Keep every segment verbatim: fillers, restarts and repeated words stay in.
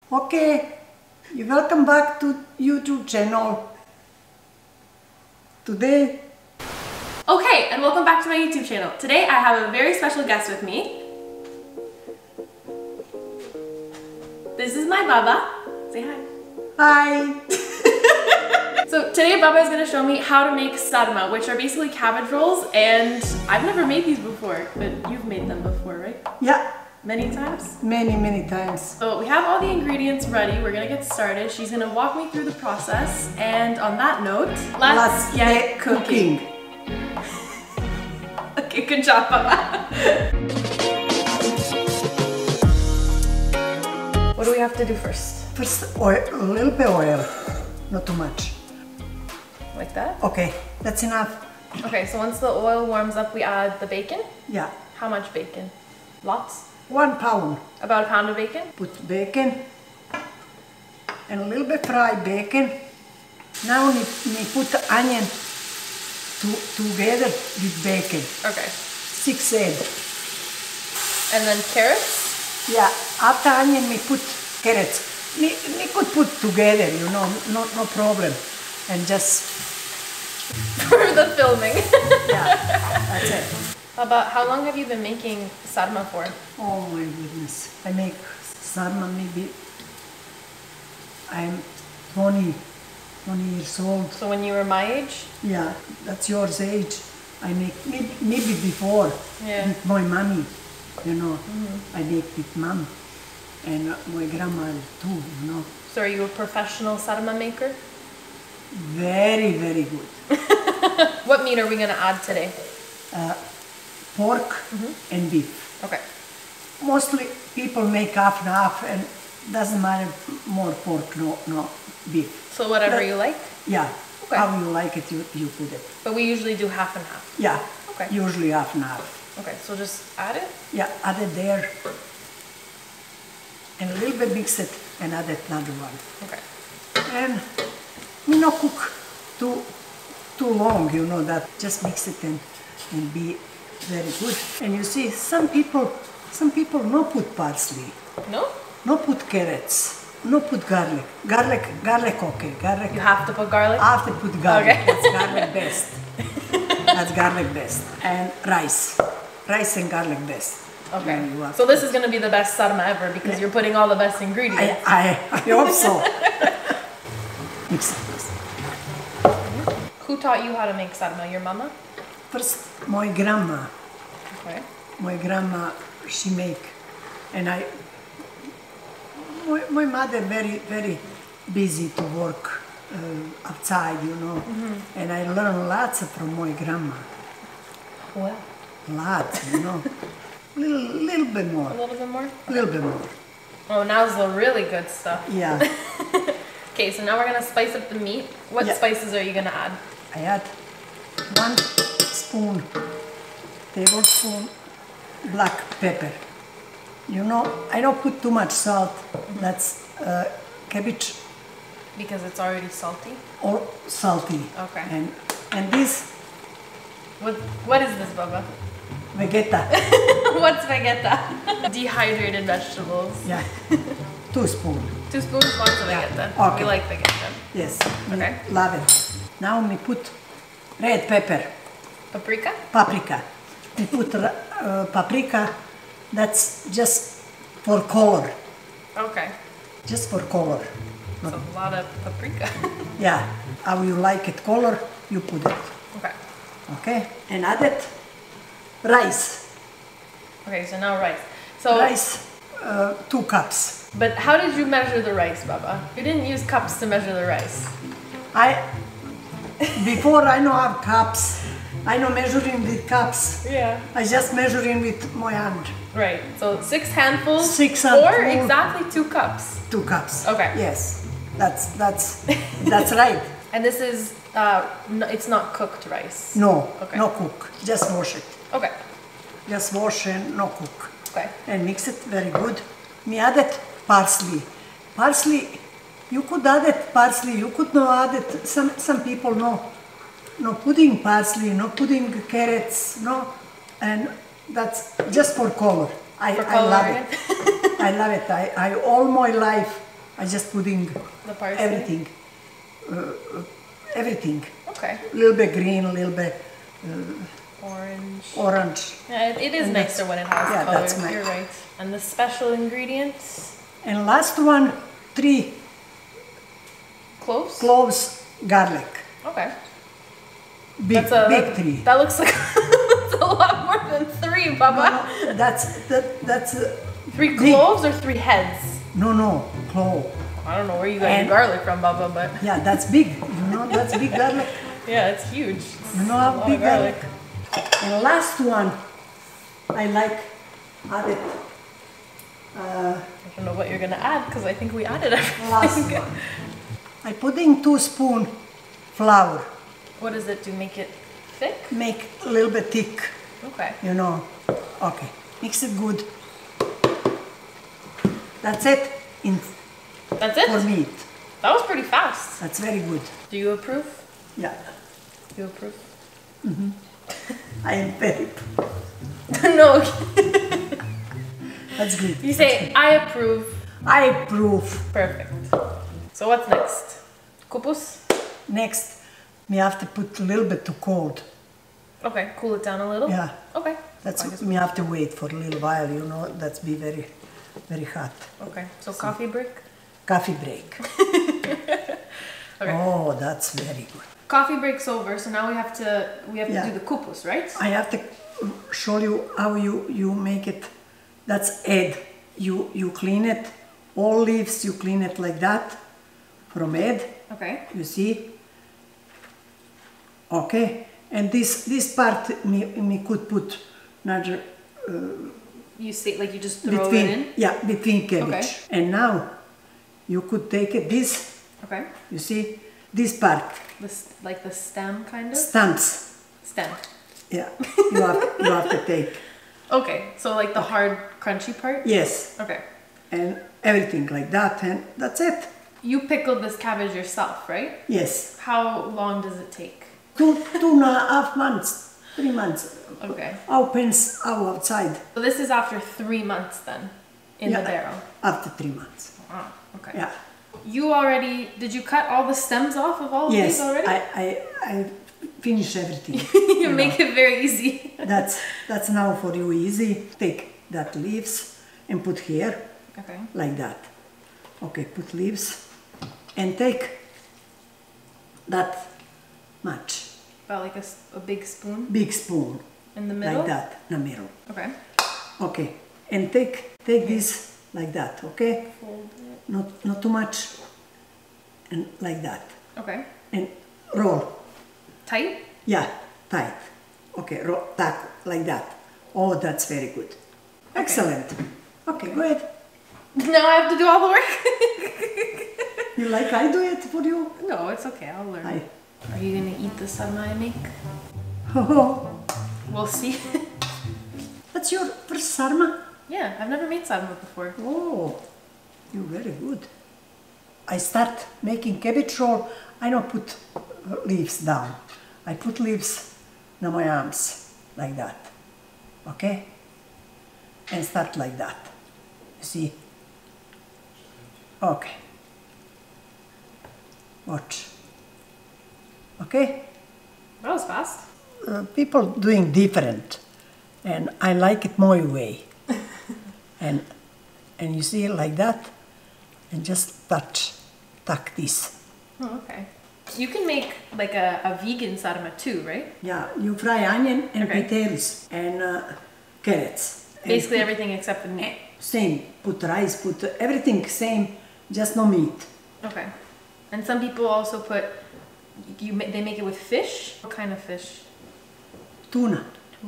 Okay, you welcome back to YouTube channel. Today. Okay, and welcome back to my YouTube channel. Today I have a very special guest with me. This is my Baba. Say hi. Hi. So today Baba is going to show me how to make sarma, which are basically cabbage rolls, and I've never made these before, but you've made them before, right? Yeah. Many times? Many, many times. So we have all the ingredients ready. We're gonna get started. She's gonna walk me through the process. And on that note, let's, let's get, get cooking. cooking. Okay, good job, Baba. What do we have to do first? First, oil, a little bit oil, not too much. Like that? Okay, that's enough. Okay, so once the oil warms up, we add the bacon? Yeah. How much bacon? Lots? One pound. About a pound of bacon? Put bacon and a little bit fried bacon. Now we, we put the onion to, together with bacon. Okay. Six eggs. And then carrots? Yeah, after onion we put carrots. We, we could put together, you know, no, no problem. And just... For the filming. Yeah, that's it. About how long have you been making sarma for? Oh my goodness. I make sarma maybe... I'm twenty, twenty years old. So when you were my age? Yeah, that's yours age. I make maybe, maybe before Yeah. with my mommy, you know. Mm-hmm. I make with mom and my grandma too, you know. So are you a professional sarma maker? Very, very good. What meat are we going to add today? Uh, pork Mm-hmm. and beef. Okay. Mostly people make half and half, and doesn't matter more pork, no, no beef. So whatever That- you like? Yeah, Okay. how you like it, you, you put it. But we usually do half and half. Yeah, Okay. usually half and half. Okay, so just add it? Yeah, add it there. And a little bit mix it and add it another one. Okay. And we not cook too too long, you know that. Just mix it and, and be very good. And you see, some people some people no put parsley, No? no put carrots, no put garlic. Garlic, garlic, okay, garlic. You have to put garlic? I have to put garlic. Okay. That's garlic best. That's garlic best. And rice, rice and garlic best. Okay. Yeah, you have So this is going to be the best sarma ever because Yeah. you're putting all the best I, ingredients. I, I hope so. Mix it first. Who taught you how to make sarma? Your mama? First, my grandma, Okay. my grandma, she make, and I, my, my mother very, very busy to work uh, outside, you know, Mm-hmm. and I learn lots from my grandma, Well, lots, you know, little, little bit a more, little bit more? little bit more, Oh, now's the really good stuff. yeah. Okay, so now we're going to spice up the meat. What Yeah. spices are you going to add? I add one spoon, tablespoon black pepper. You know, I don't put too much salt. That's uh, cabbage Because it's already salty. or salty. Okay. And and this What What is this, Baba? vegeta, What's vegeta? Dehydrated vegetables. yeah, two spoon. Two spoons, lots of vegeta. Okay. We like vegeta. Yes, Okay. we love it. Now we put red pepper, Paprika? paprika. We put uh, paprika. That's just for color, Okay. just for color. That's a lot of paprika. Yeah, how you like it color, you put it. Okay. Okay, and add it rice. Okay, so now rice. So, Rice, uh, two cups. but how did you measure the rice, Baba? You didn't use cups to measure the rice. I before I know have cups. I know measuring with cups. Yeah. I just measuring with my hand. Right. So six handfuls. Six Or handful. exactly two cups. Two cups. Okay. Yes, that's that's that's right. And this is, uh, n it's not cooked rice. No, Okay. no cook. Just wash it. Okay. Just wash and no cook. Okay. And mix it very good. Me add it parsley. Parsley, you could add it parsley. You could not add it. Some some people no, no putting parsley, no putting carrots, no, and that's just for color. I, For I love color, it. I love it. I, I all my life I just putting The parsley? everything, uh, everything. Okay. A little bit green, a little bit Orange. orange. Yeah, it, it is And nicer when it has yeah, color. that's my- You're right. And the special ingredients? And last one, three Cloves? cloves garlic. Okay. Big, That's a, big that, three. That looks like that's a lot more than three, Baba. No, no, that's that, that's uh, Three big. cloves or three heads? No, no, clove. I don't know where you got And- your garlic from, Baba, but Yeah, that's big. You know, that's big garlic. yeah, it's huge. It's You know a how lot big of garlic. garlic. And last one, I like added. Uh, I don't know what you're gonna add because I think we added everything. last one. I put in two spoon flour. What does it do? Make it thick? Make a little bit thick. Okay. You know. Okay. Mix it good. That's it. In That's it? for meat. That was pretty fast. That's very good. Do you approve? Yeah. You approve? I am very. No. That's good. You say, I approve. I approve. Perfect. So what's next? Kupus? Next, we have to put a little bit too cold. Okay, cool it down a little? Yeah. Okay. That's I guess- we have to wait for a little while. You know, that's be very, very hot. Okay, so coffee break? Coffee break. Okay. Oh, that's very good. Coffee break's over, so now we have to we have Yeah. to do the kupus, right? I have to show you how you you make it. That's egg. You you clean it. All leaves you clean it like that from egg. Okay. You see. Okay, and this this part me me could put another You say like you just throw between it in? yeah between cabbage. Okay. And now you could take it this. Okay. You see this part This like the stem kind of? stamps. Stem. Yeah, you have you have to take. Okay, so like the hard crunchy part? Yes, Okay. and everything like that, and that's it. You pickled this cabbage yourself, right? Yes, How long does it take? two two and a half months, three months. Okay. Opens out outside. So this is after three months then in Yeah, the barrel. after three months. Wow. Okay. Yeah. You already did you cut all the stems off of all of Yes, these already? I I I finish everything. you know. make it very easy. That's that's now for you easy. Take that leaves and put here Okay. like that. Okay, put leaves and take that much About like a, s- a big spoon big spoon in the middle. like that in the middle. Okay. Okay, and take take this like that. Okay, Fold it. not not too much, and like that, Okay. and roll. Tight. Yeah, tight. Okay, roll tack like that. Oh, that's very good. Excellent. Okay, go ahead. Now I have to do all the work. You like I do it for you? No, it's okay. I'll learn. I. Are you gonna eat the sarma I make? Oh, We'll see. that's your first sarma? Yeah, I've never made sarma before. Oh, you're very good. I start making cabbage roll. I don't put uh, leaves down. I put leaves in my arms like that. Okay? And start like that. You see? Okay. Watch. Okay? That was fast. Uh, people doing different, and I like it my way. and and you see it like that, and just touch, tuck this. Oh, okay. You can make like a, a vegan sarma too, right? Yeah, you fry onion and Okay. potatoes and uh, carrots. And Basically put- everything except the meat. Same. Put rice. Put everything same. Just no meat. Okay. And some people also put, you ma- they make it with fish. What kind of fish? Tuna.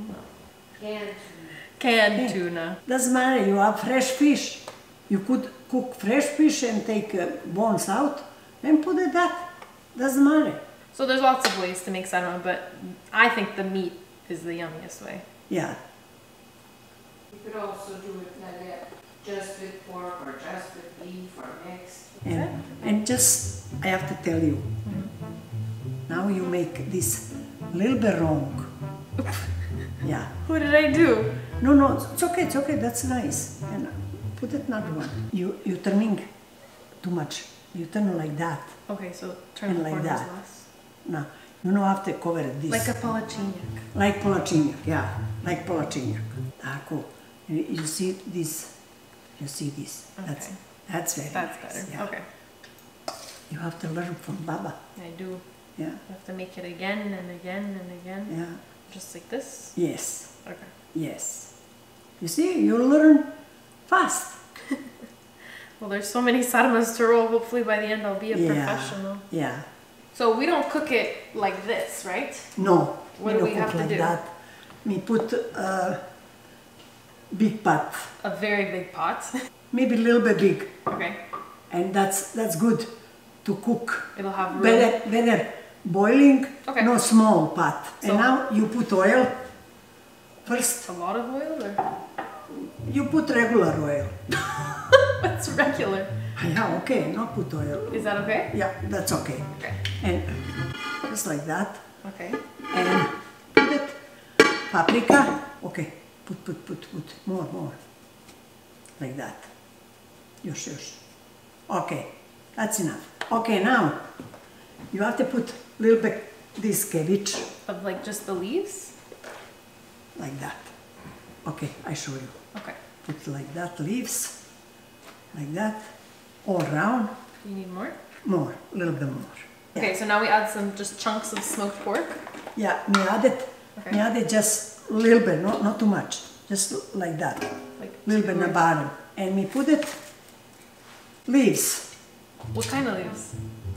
Canned tuna. Doesn't matter. You have fresh fish. You could cook fresh fish and take uh, bones out and put it that. Doesn't matter. So there's lots of ways to make sarma, but I think the meat is the yummiest way. Yeah. You could also do it like that, just with pork or just with beef or mixed. And, and just, I have to tell you, now you make this a little bit wrong. Yeah. What did I do? No, no, it's okay, it's okay, that's nice. And put it another one. You, you turning too much. You turn like that. Okay, so turn And the like corners that. less. No, you know after cover this. Like a palacinyak. Like palacinyak, yeah, like palacinyak. Tako. You, you see this, you see this. That's, Okay. that's very That's nice. better. Yeah. Okay. You have to learn from Baba. I do. Yeah, You have to make it again and again and again. yeah. Just like this. Yes, Okay. yes. You see, you learn fast. Well, there's so many sarmas to roll. Hopefully by the end I'll be a Yeah. professional. Yeah. So we don't cook it like this, right? No, What we do don't we have cook to like do? that. We put a big pot, A very big pot. maybe a little bit big, Okay. and that's that's good to cook. It'll have room. Better, better boiling, Okay. no small pot. So- And now you put oil first. A lot of oil or You put regular oil. what's regular? Yeah, okay, not put oil. Is that okay? Yeah, that's okay. Okay. And just like that. Okay. And put it, paprika, okay, put, put, put, put, more, more, like that. Yes, yes. Okay, that's enough. Okay, now, you have to put a little bit this cabbage, Of like just the leaves? like that. Okay, I show you. Okay. Put like that, leaves, like that, all around, You need more? more, a little bit more. Okay, so now we add some just chunks of smoked pork. Yeah, me add it, Okay. me add it just a little bit, not, not too much, just like that. Like Little bit in the two- bottom, and we put it leaves, What kind of leaves?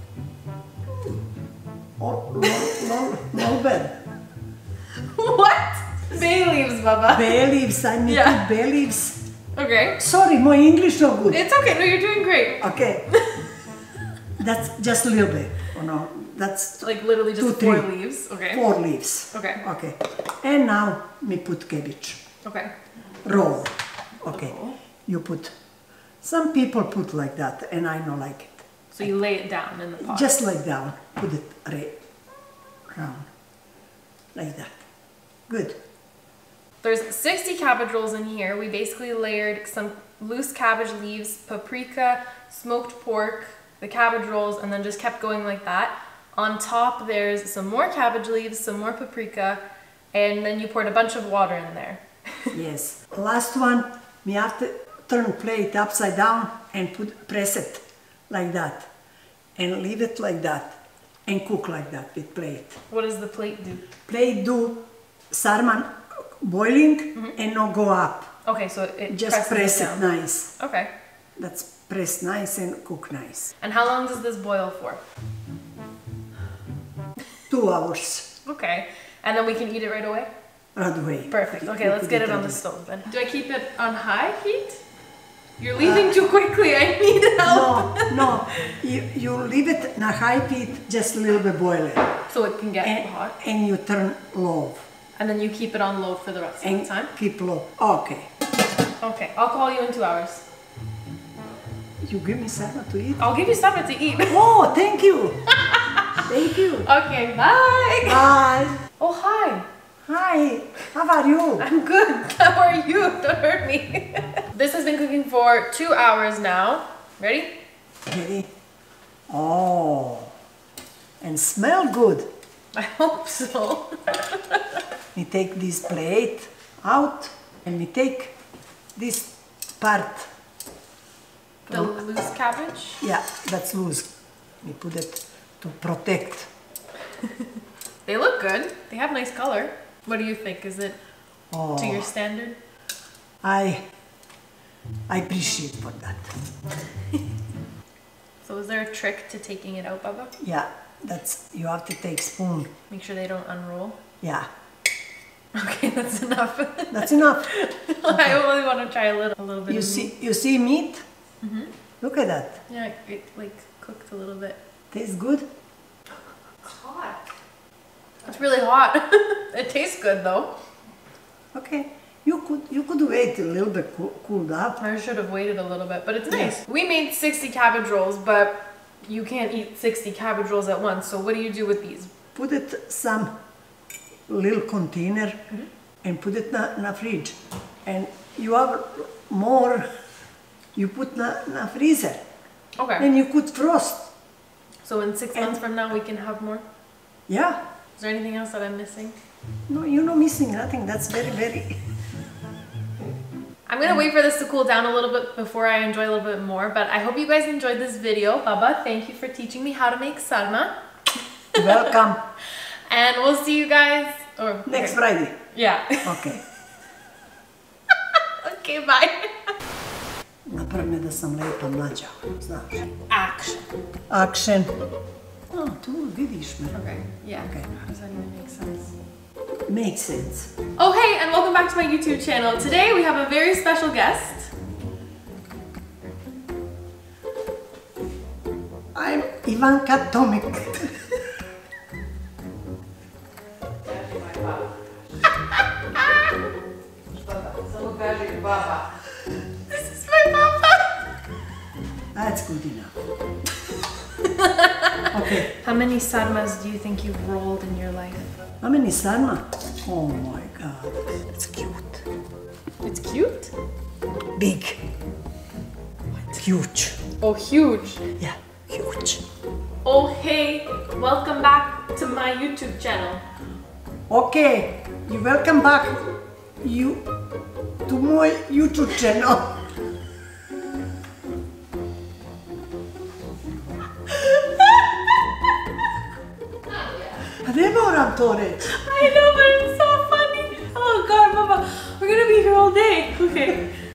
all little, little bit. What? Bay leaves, Baba. Bay leaves, I need Yeah. bay leaves. Okay. Sorry, my English not good. It's okay. No, you're doing great. Okay, that's just a little bit. Oh no, that's Like literally just Two, four three. leaves. Okay. four leaves. Okay. Okay, and now me put cabbage, Okay. roll. Okay, Roll. you put. Some people put like that, and I don't like it. So you lay it down in the pot. Just like down, put it right round, like that. Good. There's sixty cabbage rolls in here. We basically layered some loose cabbage leaves, paprika, smoked pork, the cabbage rolls, and then just kept going like that. On top, there's some more cabbage leaves, some more paprika, and then you poured a bunch of water in there. Yes. Last one, we have to turn plate upside down and put press it like that, and leave it like that, and cook like that with plate. What does the plate do? Plate do sarman boiling and not go up. Okay, so it Just presses press it it down. nice. Okay. That's press nice and cook nice. And how long does this boil for? Two hours Okay. And then we can eat it right away? right away. Perfect. You- Okay, you let's put get it right on the away. stove then. Do I keep it on high heat? You're leaving too quickly. I need help. No, no. You, you leave it in a high heat, just a little bit boil it. So it can get And, hot. and you turn low. And then you keep it on low for the rest of And the time? keep low. Okay. Okay, I'll call you in two hours. You give me something to eat? I'll give you something to eat. Oh, thank you. Thank you. Okay, bye. Bye. Oh, hi. Hi. How are you? I'm good. How are you? Don't hurt me. This has been cooking for two hours now. Ready? Ready? Oh. And smell good. I hope so. We take this plate out and we take this part. The loose cabbage. Yeah, that's loose. We put it to protect. They look good. They have nice color. What do you think? Is it Oh, to your standard? I, I appreciate for that. So is there a trick to taking it out, Baba? Yeah, that's, you have to take spoon. Make sure they don't unroll. Yeah, Okay, that's enough. that's enough. I only want to try a little, a little bit. You of see, meat. you see meat? Look at that. Yeah, it like cooked a little bit. Tastes good? It's hot. It's really hot. It tastes good though. Okay. You could you could wait a little bit, cool, cooled up. I should have waited a little bit, but it's nice. We made sixty cabbage rolls, but you can't eat sixty cabbage rolls at once. So what do you do with these? Put it some little container and put it in the fridge. And you have more, you put in the freezer. Okay. and you could frost. So in six And- months from now, we can have more. Yeah. Is there anything else that I'm missing? No, you're not missing nothing. That's very, very. I'm gonna wait for this to cool down a little bit before I enjoy a little bit more, but I hope you guys enjoyed this video. Baba, thank you for teaching me how to make sarma. Welcome. And we'll see you guys, or Next okay. Friday. Yeah. Okay. Okay, bye. Napravi me da sam lepa mlađa, znaš. Action. Action. Oh, tu vidiš me. Okay, yeah. Okay. How does that even make sense? Makes sense. Oh, hey, and welcome back to my YouTube channel. Today we have a very special guest. I'm Ivanka Tomic. Kaži moj baba. Baba, samo kaži baba. This is my papa. That's good enough. Okay. How many sarmas do you think you've rolled in your life? How many sarma? Oh my god. It's cute. It's cute. Big. Huge. Oh, huge. Yeah, huge. Oh, hey, welcome back to my YouTube channel. Okay, you welcome back you to my YouTube channel. Pa ne moram to reći. I know, but it's so funny. Oh God, Mama, we're gonna be here all day. Okay.